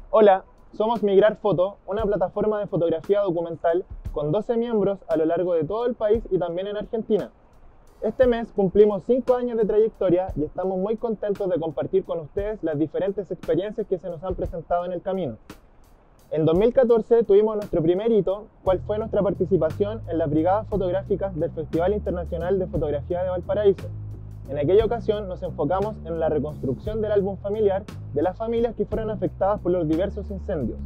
Hola, somos Migrar Foto, una plataforma de fotografía documental con 12 miembros a lo largo de todo el país y también en Argentina. Este mes cumplimos 5 años de trayectoria y estamos muy contentos de compartir con ustedes las diferentes experiencias que se nos han presentado en el camino. En 2014 tuvimos nuestro primer hito, cual fue nuestra participación en las brigadas fotográficas del Festival Internacional de Fotografía de Valparaíso. En aquella ocasión nos enfocamos en la reconstrucción del álbum familiar de las familias que fueron afectadas por los diversos incendios.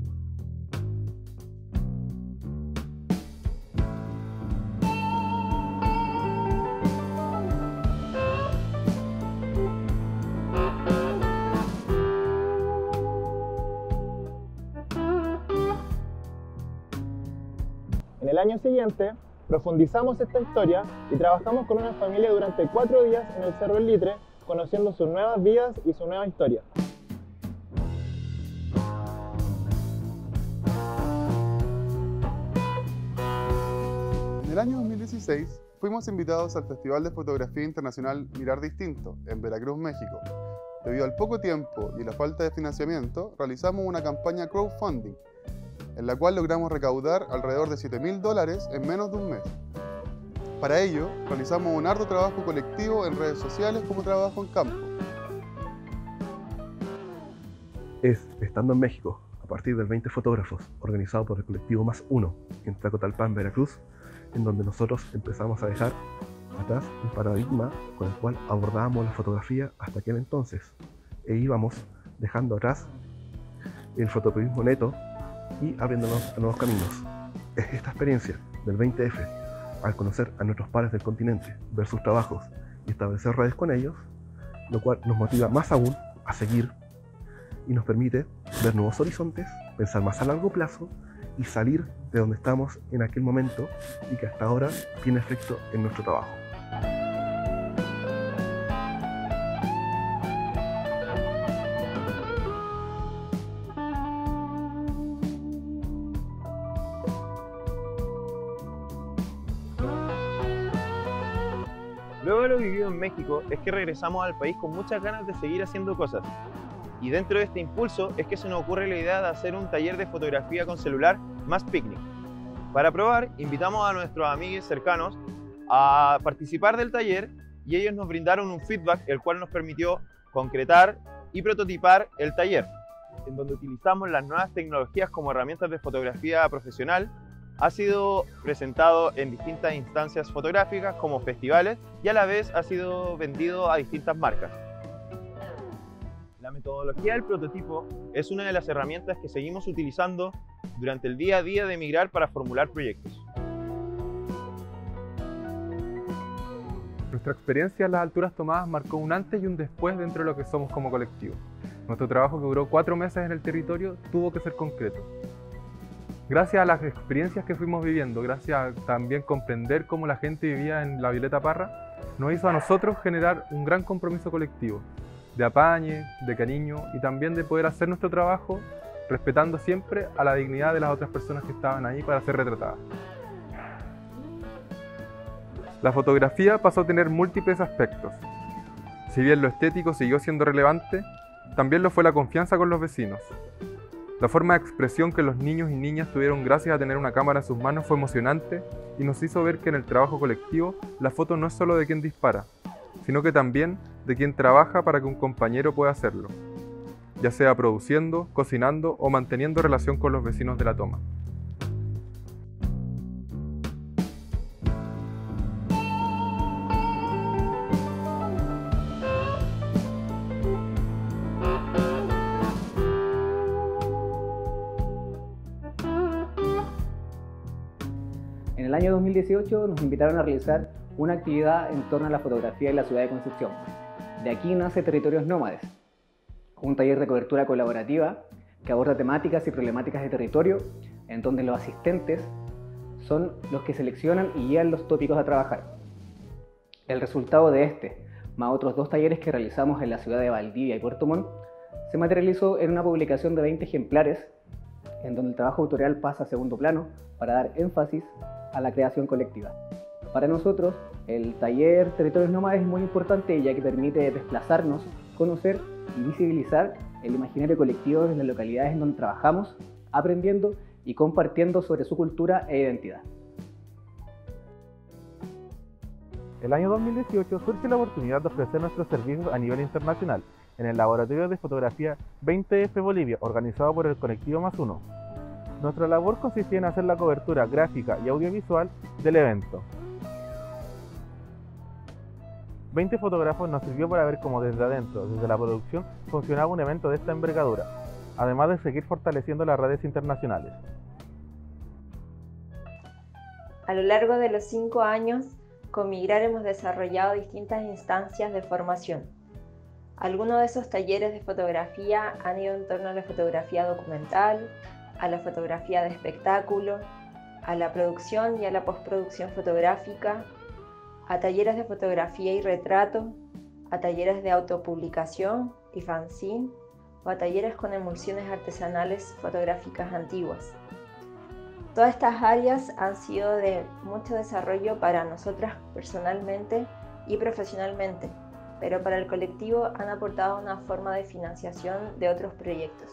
En el año siguiente, profundizamos esta historia y trabajamos con una familia durante 4 días en el Cerro El Litre, conociendo sus nuevas vidas y su nueva historia. En el año 2016 fuimos invitados al Festival de Fotografía Internacional Mirar Distinto, en Veracruz, México. Debido al poco tiempo y la falta de financiamiento, realizamos una campaña crowdfunding, en la cual logramos recaudar alrededor de $7.000 en menos de un mes. Para ello, realizamos un arduo trabajo colectivo en redes sociales como trabajo en campo. Es Estando en México, a partir del 20 fotógrafos, organizado por el colectivo Más Uno, en Tlacotalpan, Veracruz, en donde nosotros empezamos a dejar atrás un paradigma con el cual abordábamos la fotografía hasta aquel entonces, e íbamos dejando atrás el fotoperiodismo neto y abriéndonos a nuevos caminos. Es esta experiencia del 20F, al conocer a nuestros pares del continente, ver sus trabajos y establecer redes con ellos, lo cual nos motiva más aún a seguir y nos permite ver nuevos horizontes, pensar más a largo plazo y salir de donde estamos en aquel momento y que hasta ahora tiene efecto en nuestro trabajo. Luego de lo vivido en México, es que regresamos al país con muchas ganas de seguir haciendo cosas. Y dentro de este impulso es que se nos ocurre la idea de hacer un taller de fotografía con celular más picnic. Para probar, invitamos a nuestros amigos cercanos a participar del taller y ellos nos brindaron un feedback el cual nos permitió concretar y prototipar el taller, en donde utilizamos las nuevas tecnologías como herramientas de fotografía profesional. Ha sido presentado en distintas instancias fotográficas como festivales y a la vez ha sido vendido a distintas marcas. La metodología del prototipo es una de las herramientas que seguimos utilizando durante el día a día de Migrar para formular proyectos. Nuestra experiencia en las alturas tomadas marcó un antes y un después dentro de lo que somos como colectivo. Nuestro trabajo, que duró 4 meses en el territorio, tuvo que ser concreto. Gracias a las experiencias que fuimos viviendo, gracias a también comprender cómo la gente vivía en la Violeta Parra, nos hizo a nosotros generar un gran compromiso colectivo, de apañe, de cariño y también de poder hacer nuestro trabajo respetando siempre a la dignidad de las otras personas que estaban ahí para ser retratadas. La fotografía pasó a tener múltiples aspectos. Si bien lo estético siguió siendo relevante, también lo fue la confianza con los vecinos. La forma de expresión que los niños y niñas tuvieron gracias a tener una cámara en sus manos fue emocionante y nos hizo ver que en el trabajo colectivo la foto no es solo de quien dispara, sino que también de quien trabaja para que un compañero pueda hacerlo, ya sea produciendo, cocinando o manteniendo relación con los vecinos de la toma. En el año 2018 nos invitaron a realizar una actividad en torno a la fotografía en la ciudad de Concepción. De aquí nace Territorios Nómades, un taller de cobertura colaborativa que aborda temáticas y problemáticas de territorio, en donde los asistentes son los que seleccionan y guían los tópicos a trabajar. El resultado de este, más otros 2 talleres que realizamos en la ciudad de Valdivia y Puerto Montt, se materializó en una publicación de 20 ejemplares, en donde el trabajo autorial pasa a segundo plano para dar énfasis a la creación colectiva. Para nosotros, el taller Territorios Nómades es muy importante ya que permite desplazarnos, conocer y visibilizar el imaginario colectivo de las localidades en donde trabajamos, aprendiendo y compartiendo sobre su cultura e identidad. El año 2018 surge la oportunidad de ofrecer nuestros servicios a nivel internacional en el Laboratorio de Fotografía 20F Bolivia, organizado por el colectivo Más Uno. Nuestra labor consistía en hacer la cobertura gráfica y audiovisual del evento. 20 fotógrafos nos sirvió para ver cómo desde adentro, desde la producción, funcionaba un evento de esta envergadura, además de seguir fortaleciendo las redes internacionales. A lo largo de los 5 años, con Migrar hemos desarrollado distintas instancias de formación. Algunos de esos talleres de fotografía han ido en torno a la fotografía documental, a la fotografía de espectáculo, a la producción y a la postproducción fotográfica, a talleres de fotografía y retrato, a talleres de autopublicación y fanzine, o a talleres con emulsiones artesanales fotográficas antiguas. Todas estas áreas han sido de mucho desarrollo para nosotras personalmente y profesionalmente, pero para el colectivo han aportado una forma de financiación de otros proyectos.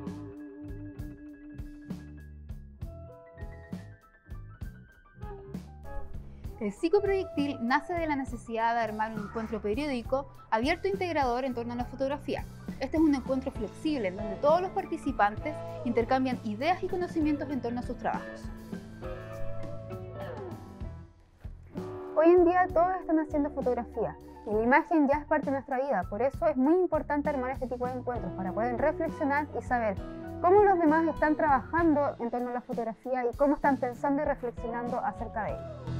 El psicoproyectil nace de la necesidad de armar un encuentro periódico, abierto e integrador en torno a la fotografía. Este es un encuentro flexible en donde todos los participantes intercambian ideas y conocimientos en torno a sus trabajos. Hoy en día todos están haciendo fotografía y la imagen ya es parte de nuestra vida, por eso es muy importante armar este tipo de encuentros para poder reflexionar y saber cómo los demás están trabajando en torno a la fotografía y cómo están pensando y reflexionando acerca de ello.